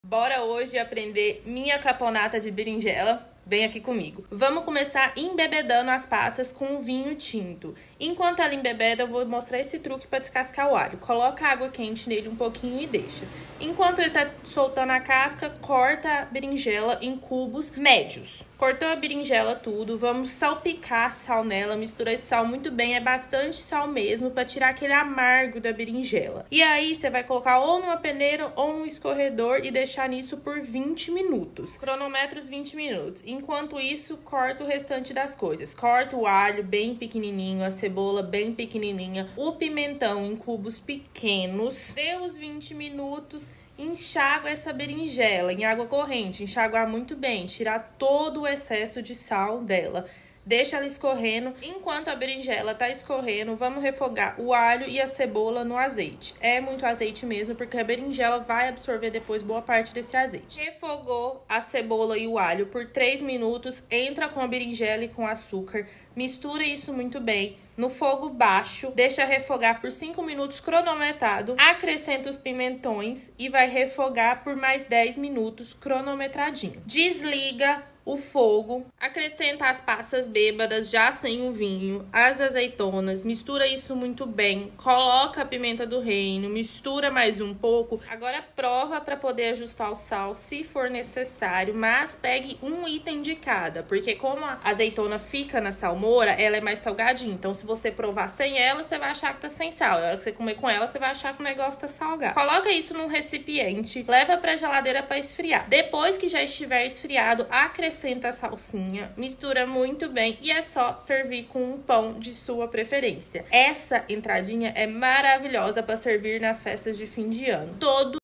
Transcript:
Bora hoje aprender minha caponata de berinjela? Vem aqui comigo. Vamos começar embebedando as passas com o vinho tinto. Enquanto ela embebeda, eu vou mostrar esse truque para descascar o alho. Coloca água quente nele um pouquinho e deixa. Enquanto ele tá soltando a casca, corta a berinjela em cubos médios. Cortou a berinjela tudo, vamos salpicar sal nela, mistura esse sal muito bem, é bastante sal mesmo, para tirar aquele amargo da berinjela. E aí, você vai colocar ou numa peneira ou num escorredor e deixar nisso por 20 minutos. Cronometros 20 minutos. Enquanto isso, corta o restante das coisas. Corta o alho bem pequenininho, a cebola bem pequenininha, o pimentão em cubos pequenos. Deu os 20 minutos, enxágua essa berinjela em água corrente, enxaguar muito bem, tirar todo o excesso de sal dela. Deixa ela escorrendo. Enquanto a berinjela tá escorrendo, vamos refogar o alho e a cebola no azeite. É muito azeite mesmo, porque a berinjela vai absorver depois boa parte desse azeite. Refogou a cebola e o alho por 3 minutos, entra com a berinjela e com açúcar. Mistura isso muito bem no fogo baixo, deixa refogar por 5 minutos cronometrado, acrescenta os pimentões e vai refogar por mais 10 minutos cronometradinho. Desliga o fogo, acrescenta as passas bêbadas já sem o vinho, as azeitonas, mistura isso muito bem, coloca a pimenta do reino, mistura mais um pouco. Agora prova para poder ajustar o sal se for necessário, mas pegue um item de cada, porque como a azeitona fica na salmoura, ela é mais salgadinha, então se você provar sem ela, você vai achar que tá sem sal, a hora que você comer com ela, você vai achar que o negócio tá salgado. Coloca isso num recipiente, leva pra geladeira para esfriar. Depois que já estiver esfriado, acrescenta a salsinha, mistura muito bem e é só servir com um pão de sua preferência. Essa entradinha é maravilhosa para servir nas festas de fim de ano. Todo